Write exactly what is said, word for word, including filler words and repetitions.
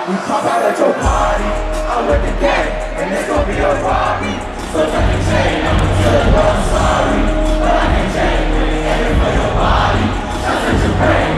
We pop out at your party, I'm with the gang, and it's gonna be a robbery. So I can change, I'ma tell you I'm sorry, but I can't change when it ain't for your body. Shout to Japan.